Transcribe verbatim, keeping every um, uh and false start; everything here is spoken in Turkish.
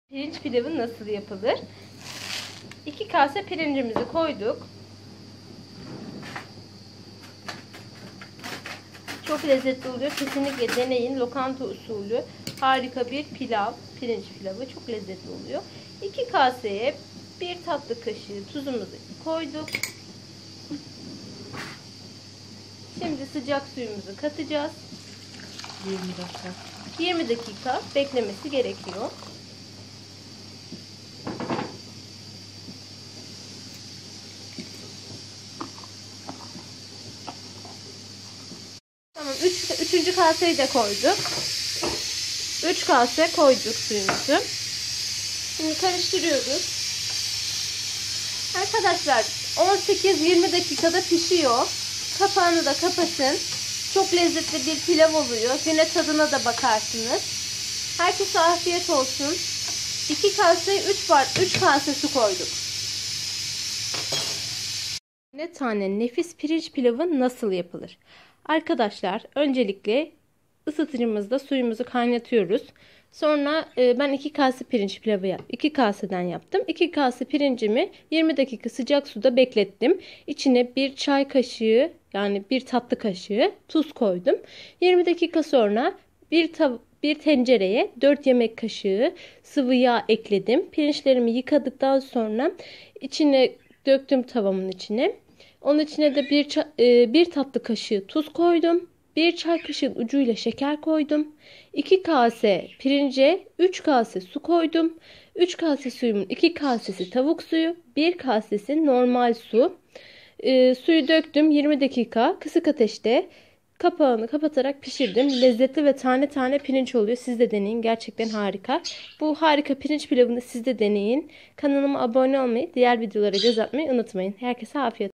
Pirinç pilavı nasıl yapılır? iki kase pirincimizi koyduk. Çok lezzetli oluyor. Kesinlikle deneyin. Lokanta usulü harika bir pilav. Pirinç pilavı çok lezzetli oluyor. iki kaseye bir tatlı kaşığı tuzumuzu koyduk. Şimdi sıcak suyumuzu katacağız. yirmi dakika. yirmi dakika beklemesi gerekiyor. Tamam, üç, üçüncü kaseyi de koyduk. üç kase koyduk suyumuzu. Şimdi karıştırıyoruz. Arkadaşlar on sekiz yirmi dakikada pişiyor. Kapağını da kapatın. Çok lezzetli bir pilav oluyor. Yine tadına da bakarsınız. Herkese afiyet olsun. iki kase üç bar üç kase su koyduk. Ne tane nefis pirinç pilavı nasıl yapılır? Arkadaşlar öncelikle ısıtıcımızda suyumuzu kaynatıyoruz. Sonra e, ben iki kase pirinç pilavı yap. iki kaseden yaptım. iki kase pirincimi yirmi dakika sıcak suda beklettim. İçine bir çay kaşığı yani bir tatlı kaşığı tuz koydum. yirmi dakika sonra bir tav bir tencereye dört yemek kaşığı sıvı yağ ekledim. Pirinçlerimi yıkadıktan sonra içine döktüm tavamın içine. Onun içine de bir, e, bir tatlı kaşığı tuz koydum. bir çay kaşığı ucuyla şeker koydum. iki kase pirince üç kase su koydum. üç kase suyumun iki kasesi tavuk suyu, bir kasesi normal su. E, suyu döktüm. yirmi dakika kısık ateşte kapağını kapatarak pişirdim. Lezzetli ve tane tane pirinç oluyor. Siz de deneyin. Gerçekten harika. Bu harika pirinç pilavını siz de deneyin. Kanalıma abone olmayı, diğer videolara göz atmayı unutmayın. Herkese afiyet olsun.